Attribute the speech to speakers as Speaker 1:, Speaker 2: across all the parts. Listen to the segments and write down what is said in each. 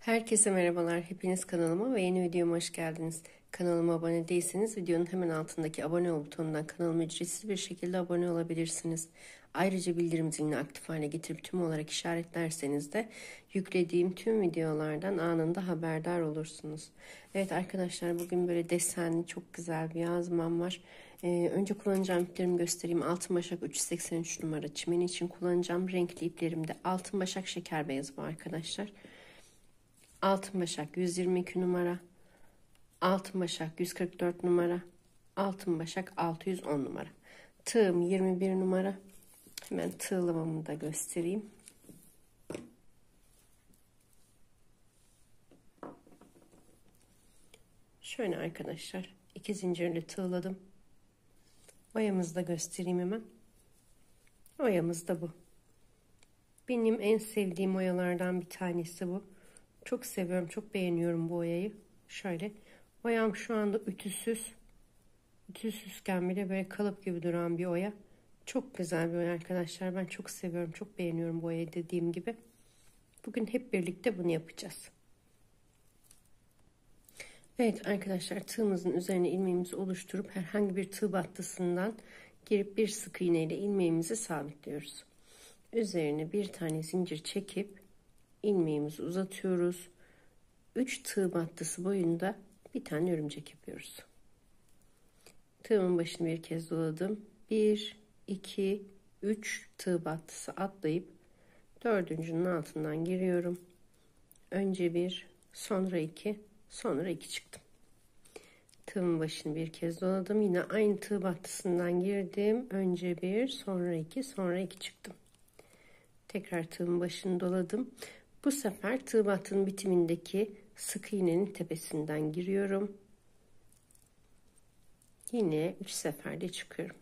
Speaker 1: Herkese merhabalar. Hepiniz kanalıma ve yeni videoma hoş geldiniz. Kanalıma abone değilseniz videonun hemen altındaki abone ol butonundan kanalıma ücretsiz bir şekilde abone olabilirsiniz. Ayrıca bildirim zilini aktif hale getirip tüm olarak işaretlerseniz de yüklediğim tüm videolardan anında haberdar olursunuz. Evet arkadaşlar, bugün böyle desenli çok güzel bir yazmam var. Önce kullanacağım iplerimi göstereyim. Altın başak 383 numara çimeni için kullanacağım. Renkli iplerim de altın başak şeker beyazı bu arkadaşlar. Altın başak 122 numara, altın başak 144 numara, altın başak 610 numara. Tığım 21 numara. Hemen tığlamamı da göstereyim. Şöyle arkadaşlar, 2 zincirli tığladım. Oyamızı da göstereyim hemen. Oyamız da bu. Benim en sevdiğim oyalardan bir tanesi bu. Çok seviyorum, çok beğeniyorum bu oyayı. Şöyle, oyam şu anda ütüsüz. Ütüsüzken bile böyle kalıp gibi duran bir oya. Çok güzel bir oya arkadaşlar. Ben çok seviyorum, çok beğeniyorum bu oyayı dediğim gibi. Bugün hep birlikte bunu yapacağız. Evet arkadaşlar, tığımızın üzerine ilmeğimizi oluşturup herhangi bir tığ battısından girip bir sık iğne ile ilmeğimizi sabitliyoruz. Üzerine bir tane zincir çekip ilmeğimizi uzatıyoruz. 3 tığ battısı boyunda bir tane örümcek yapıyoruz. Tığımın başını bir kez doladım. 1, 2, 3 tığ battısı atlayıp dördüncünün altından giriyorum. Önce 1, sonra 2, sonra 2 çıktım. Tığımın başını bir kez doladım. Yine aynı tığ battısından girdim. Önce 1, sonra 2, sonra 2 çıktım. Tekrar tığımın başını doladım. Bu sefer tığ battının bitimindeki sık iğnenin tepesinden giriyorum. Yine 3 seferde çıkıyorum.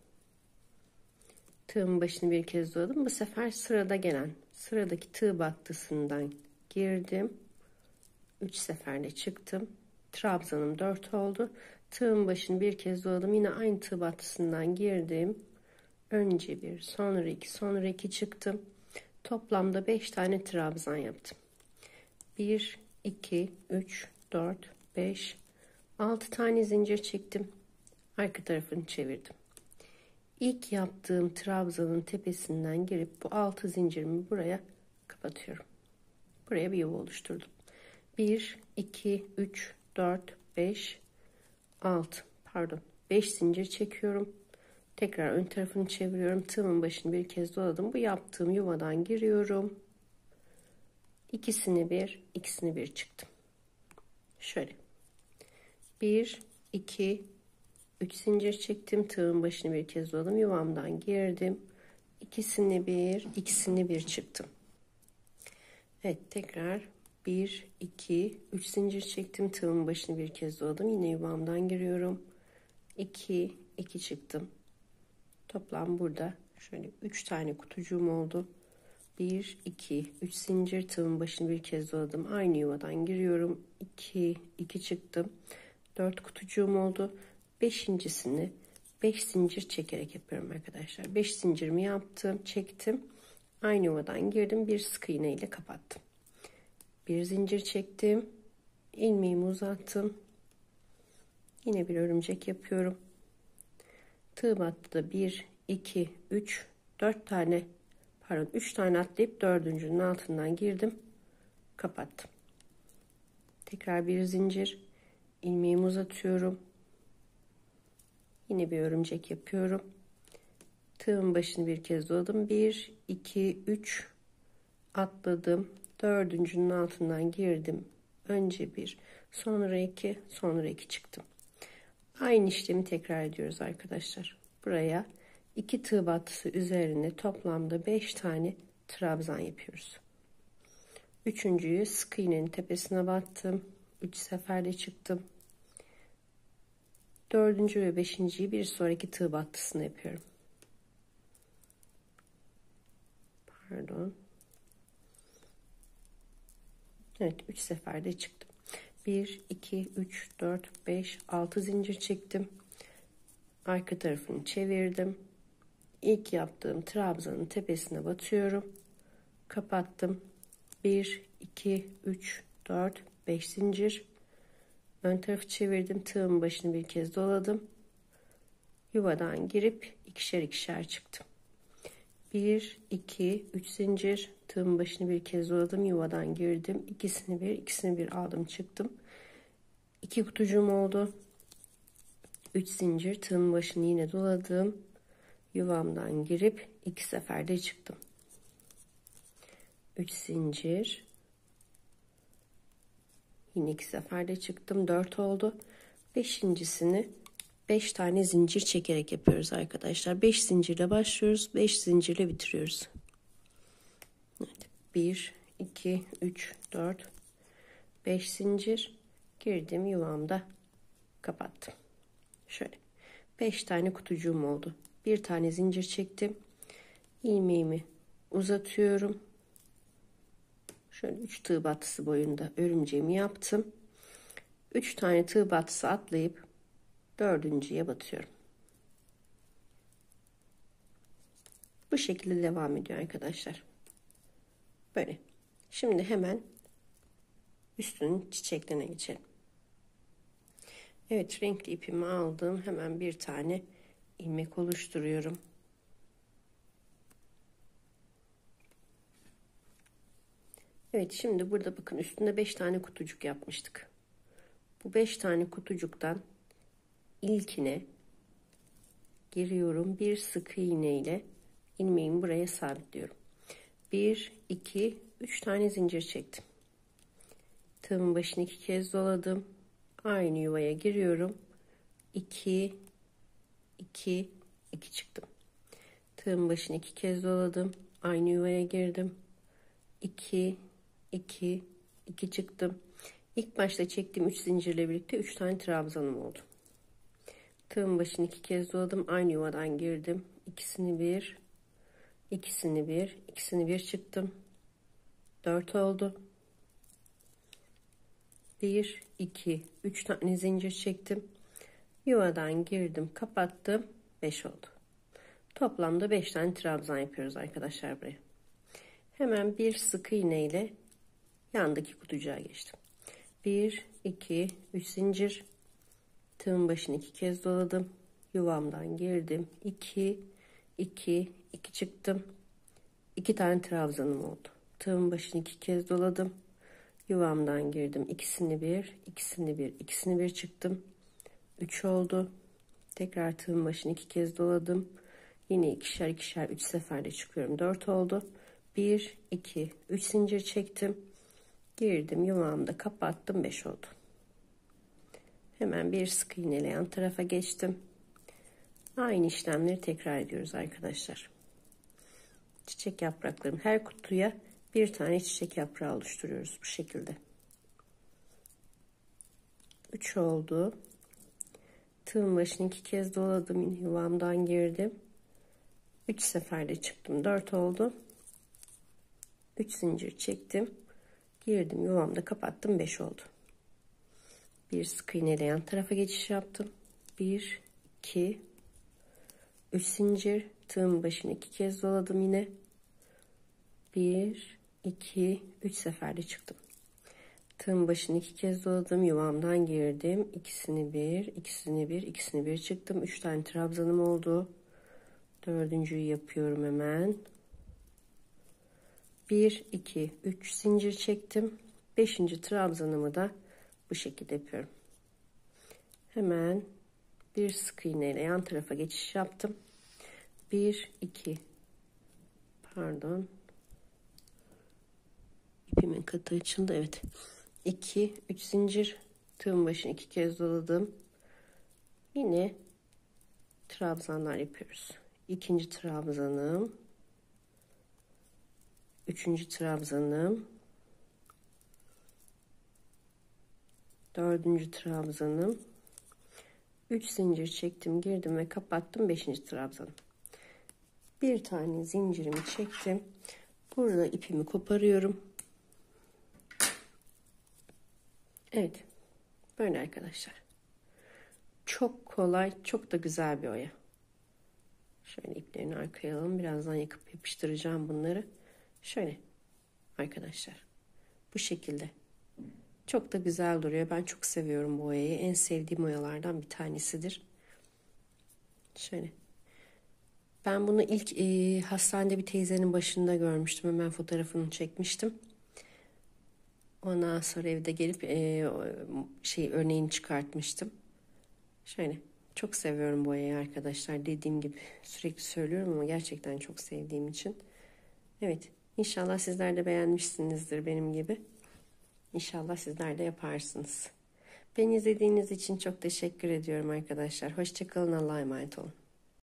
Speaker 1: Tığımın başını bir kez doladım. Bu sefer sırada gelen sıradaki tığ battısından girdim. 3 seferde çıktım. Trabzanım 4 oldu. Tığımın başını bir kez doladım. Yine aynı tığ battısından girdim. Önce 1, sonra 2, sonra 2 çıktım. Toplamda 5 tane trabzan yaptım. 1, 2, 3, 4, 5, 6 tane zincir çektim. Arka tarafını çevirdim. İlk yaptığım trabzanın tepesinden girip bu 6 zincirimi buraya kapatıyorum. Buraya bir yuva oluşturdum. 1, 2, 3, 4, 5, 6 pardon 5 zincir çekiyorum. Tekrar ön tarafını çeviriyorum. Tığımın başını bir kez doladım. Bu yaptığım yuvadan giriyorum. İkisini bir çıktım. Şöyle. 1, 2, 3 zincir çektim. Tığın başını bir kez doladım. Yuvamdan girdim. İkisini bir çıktım. Evet, tekrar 1, 2, 3 zincir çektim. Tığın başını bir kez doladım. Yine yuvamdan giriyorum. 2, 2 çıktım. Toplam burada şöyle 3 tane kutucuğum oldu. 1, 2, 3 zincir, tığın başını bir kez doladım. Aynı yuvadan giriyorum. 2, 2 çıktım. 4 kutucuğum oldu. Beşincisini 5 zincir çekerek yapıyorum arkadaşlar. 5 zincirimi yaptım, çektim. Aynı yuvadan girdim. Bir sık iğne ile kapattım. Bir zincir çektim. İlmeğimi uzattım. Yine bir örümcek yapıyorum. Tığ battıda 1, 2, 3, 4 tane 3 tane atlayıp dördüncünün altından girdim. Kapattım. Tekrar bir zincir. İlmeğimi uzatıyorum. Yine bir örümcek yapıyorum. Tığın başını bir kez doladım. 1, 2, 3 atladım. Dördüncünün altından girdim. Önce 1, sonra 2, sonra 2 çıktım. Aynı işlemi tekrar ediyoruz arkadaşlar. Buraya 2 tığ battısı üzerine toplamda 5 tane trabzan yapıyoruz. Üçüncüyü sık iğnenin tepesine battım. 3 seferde çıktım. Dördüncü ve beşinciyi bir sonraki tığ battısına yapıyorum. Pardon. Evet, 3 seferde çıktım. 1, 2, 3, 4, 5, 6 zincir çektim. Arka tarafını çevirdim. İlk yaptığım trabzanın tepesine batıyorum. Kapattım. 1, 2, 3, 4, 5 zincir. Ön tarafı çevirdim. Tığımın başını bir kez doladım. Yuvadan girip ikişer ikişer çıktım. 1, 2, 3 zincir. Tığımın başını bir kez doladım. Yuvadan girdim. İkisini bir aldım çıktım. 2 kutucuğum oldu. 3 zincir. Tığımın başını yine doladım. Yuvamdan girip 2 seferde çıktım. 3 zincir. Yine 2 seferde çıktım. 4 oldu. Beşincisini 5 tane zincir çekerek yapıyoruz arkadaşlar. 5 zincirle başlıyoruz. 5 zincirle bitiriyoruz. Evet. 1, 2, 3, 4, 5 zincir. Girdim yuvamda kapattım. Şöyle 5 tane kutucuğum oldu. Bir tane zincir çektim. İlmeğimi uzatıyorum. Şöyle 3 tığ battısı boyunda örümceğimi yaptım. 3 tane tığ battısı atlayıp dördüncüye batıyorum. Bu şekilde devam ediyor arkadaşlar. Böyle. Şimdi hemen üstünün çiçeklerine geçelim. Evet, renkli ipimi aldım. Hemen bir tane ilmek oluşturuyorum. Evet, şimdi burada bakın üstünde 5 tane kutucuk yapmıştık. Bu 5 tane kutucuktan ilkine giriyorum. Bir sık iğne ile ilmeğimi buraya sabitliyorum. 1, 2, 3 tane zincir çektim. Tığımın başını 2 kez doladım. Aynı yuvaya giriyorum. 2, 2, 2 çıktım. Tığımın başını 2 kez doladım. Aynı yuvaya girdim. 2, 2, 2 çıktım. İlk başta çektiğim 3 zincirle birlikte 3 tane trabzanım oldu. Tığımın başını 2 kez doladım. Aynı yuvadan girdim. İkisini bir, ikisini bir çıktım. 4 oldu. 1, 2, 3 tane zincir çektim. Yuvadan girdim, kapattım. 5 oldu. Toplamda 5 tane trabzan yapıyoruz arkadaşlar buraya. Hemen bir sık iğne ile yandaki kutucuğa geçtim. 1, 2, 3 zincir. Tığın başını 2 kez doladım. Yuvamdan girdim. 2, 2, 2 çıktım. 2 tane trabzanım oldu. Tığın başını 2 kez doladım. Yuvamdan girdim. İkisini bir çıktım. 3 oldu. Tekrar tığın başını 2 kez doladım. Yine ikişer 3 seferde çıkıyorum. 4 oldu. 1, 2, 3 zincir çektim. Girdim yuvamda kapattım. 5 oldu. Hemen bir sık iğne ile yan tarafa geçtim. Aynı işlemleri tekrar ediyoruz arkadaşlar. Çiçek yapraklarım, her kutuya bir tane çiçek yaprağı oluşturuyoruz bu şekilde. 3 oldu. Tığın başını 2 kez doladım. Yine yuvamdan girdim. 3 seferde çıktım. 4 oldu. 3 zincir çektim. Girdim yuvamda kapattım. 5 oldu. Bir sık iğne ile yan tarafa geçiş yaptım. 1, 2, 3 zincir. Tığın başını 2 kez doladım yine. 1, 2, 3 seferde çıktım. Tığın başını 2 kez doladım. Yuvamdan girdim. İkisini bir çıktım. 3 tane trabzanım oldu. Dördüncüyü yapıyorum hemen. 1, 2, 3 zincir çektim. 5. trabzanımı da bu şekilde yapıyorum. Hemen bir sık iğne ile yan tarafa geçiş yaptım. 1, 2, pardon. İpimin katı açıldı. Evet. 2, 3 zincir. Tığın başını 2 kez doladım. Yine trabzanlar yapıyoruz. 2. trabzanım. 3. trabzanım. 4. trabzanım. 3 zincir çektim, girdim ve kapattım. 5. trabzanım. Bir tane zincirimi çektim. Burada ipimi koparıyorum. Evet. Böyle arkadaşlar. Çok kolay, çok da güzel bir oya. Şöyle iplerini arkaya alalım. Birazdan yakıp yapıştıracağım bunları. Şöyle arkadaşlar. Bu şekilde. Çok da güzel duruyor. Ben çok seviyorum bu boyayı. En sevdiğim boyalardan bir tanesidir. Şöyle. Ben bunu ilk hastanede bir teyzenin başında görmüştüm. Hemen fotoğrafını çekmiştim. Ondan sonra evde gelip örneğini çıkartmıştım. Şöyle. Çok seviyorum boyayı arkadaşlar. Dediğim gibi sürekli söylüyorum ama gerçekten çok sevdiğim için. Evet. İnşallah sizler de beğenmişsinizdir benim gibi. İnşallah sizler de yaparsınız. Beni izlediğiniz için çok teşekkür ediyorum arkadaşlar. Hoşça kalın. Allah'a emanet olun.